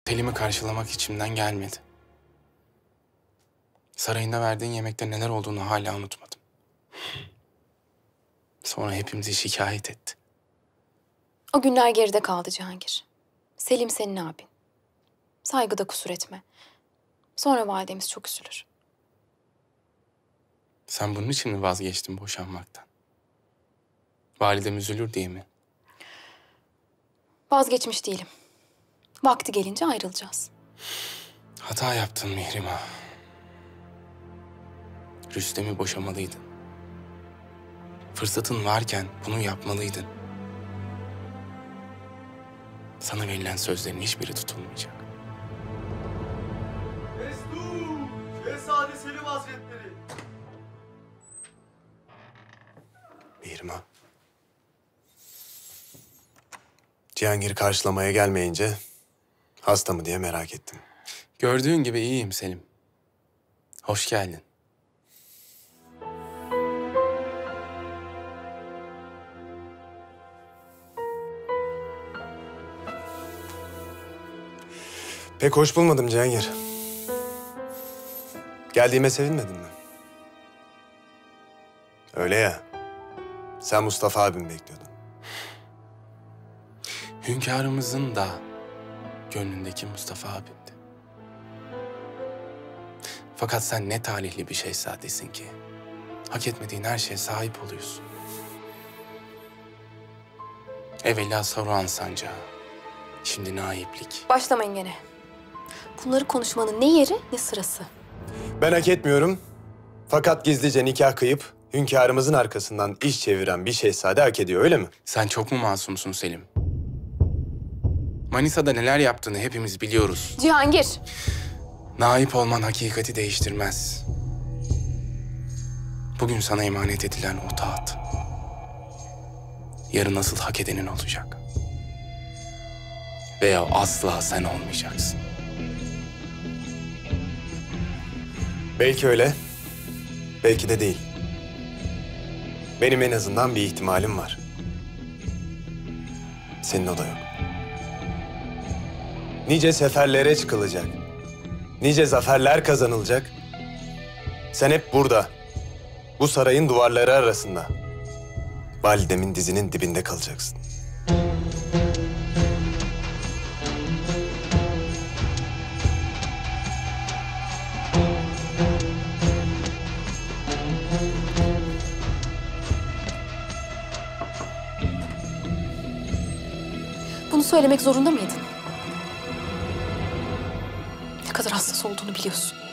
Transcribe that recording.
Selim'i karşılamak içimden gelmedi. Sarayında verdiğin yemekte neler olduğunu hala unutmadım. Sonra hepimizi şikayet etti. O günler geride kaldı Cihangir. Selim senin abin. Saygıda kusur etme. Sonra validemiz çok üzülür. Sen bunun için mi vazgeçtin boşanmaktan? Validem üzülür diye mi? Vazgeçmiş değilim. Vakti gelince ayrılacağız. Hata yaptın Mihrimah. Rüstem'i boşamalıydın. Fırsatın varken bunu yapmalıydın. Sana verilen sözlerin hiçbiri tutulmayacak. Destur! Şehzade Selim Hazretleri! Mihrimah. Cihangir karşılamaya gelmeyince hasta mı diye merak ettim. Gördüğün gibi iyiyim Selim. Hoş geldin. Pek hoş bulmadım Cihangir. Geldiğime sevinmedin mi? Öyle ya. Sen Mustafa abimi bekliyordun. Hünkârımızın da gönlündeki Mustafa abimdi. Fakat sen ne talihli bir şehzadesin ki. Hak etmediğin her şeye sahip oluyorsun. Evvela Saruhan sancağı, şimdi naiplik. Başlamayın gene. Bunları konuşmanın ne yeri ne sırası. Ben hak etmiyorum. Fakat gizlice nikah kıyıp hünkârımızın arkasından iş çeviren bir şehzade hak ediyor, öyle mi? Sen çok mu masumsun Selim? Manisa'da neler yaptığını hepimiz biliyoruz. Cihangir! Naip olman hakikati değiştirmez. Bugün sana emanet edilen o taht, yarın nasıl hak edenin olacak. Veya asla sen olmayacaksın. Belki öyle, belki de değil. Benim en azından bir ihtimalim var. Senin o da yok. Nice seferlere çıkılacak. Nice zaferler kazanılacak. Sen hep burada, bu sarayın duvarları arasında, validemin dizinin dibinde kalacaksın. Bunu söylemek zorunda mıydın? Ne kadar hassas olduğunu biliyorsun.